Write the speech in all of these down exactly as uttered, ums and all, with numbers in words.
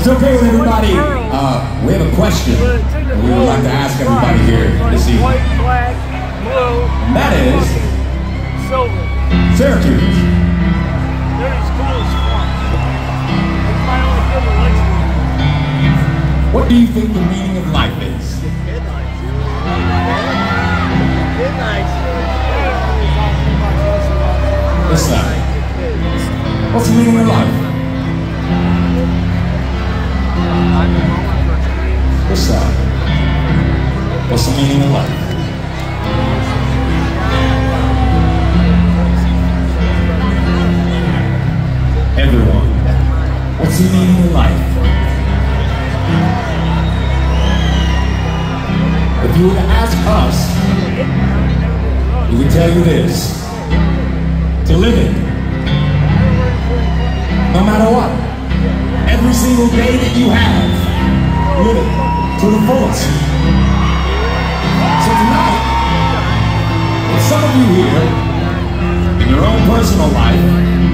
it's okay with everybody, uh, we have a question that we would like to ask everybody here this evening. White, black, blue, and that is silver. Syracuse. They're as cool as fuck. They finally did the lights. What do you think the meaning of life is? Midnight. What's that? What's the meaning of life? What's that? What's the meaning of life? Everyone, what's the meaning of life? If you were to ask us, we would tell you this: to live it, no matter what. Every single day that you have, live it to the fullest. So tonight, with some of you here, in your own personal life,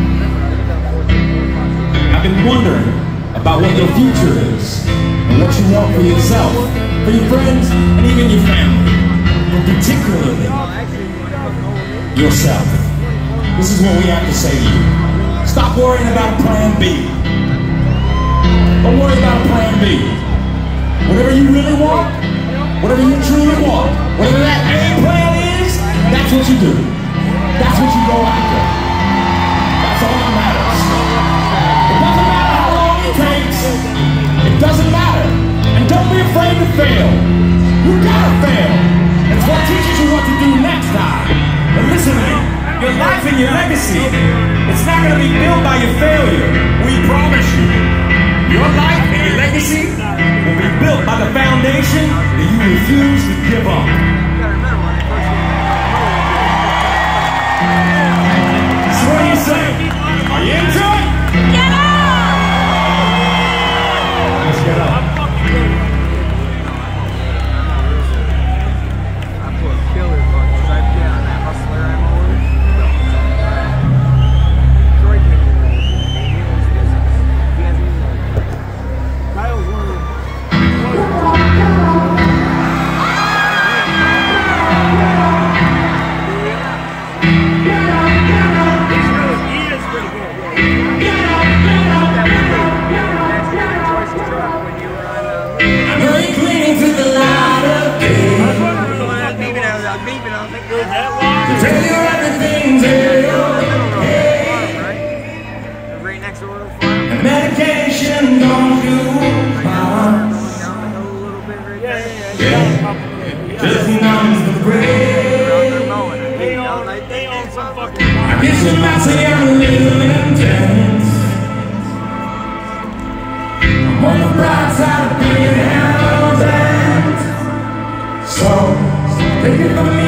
have been wondering about what your future is, and what you want for yourself, for your friends, and even your family, but particularly yourself. This is what we have to say to you. Stop worrying about plan B. Don't worry about plan B. Whatever you really want, whatever you truly want, whatever that A plan is, that's what you do. That's what you go after. That's all that matters. It doesn't matter how long it takes. It doesn't matter. And don't be afraid to fail. You gotta fail. It's what teaches you what to do next time. But listen to me. Your life and your legacy, it's not going to be built by your failure. We promise you. Your life and your legacy will be built by the foundation that you refuse to give up. So what do you say? Are you into it? Get up! Let's get up. Medication don't do harm. It just numbs the brain. I guess you might say I'm a little intense. I'm on the bright side of being held. So take it from me.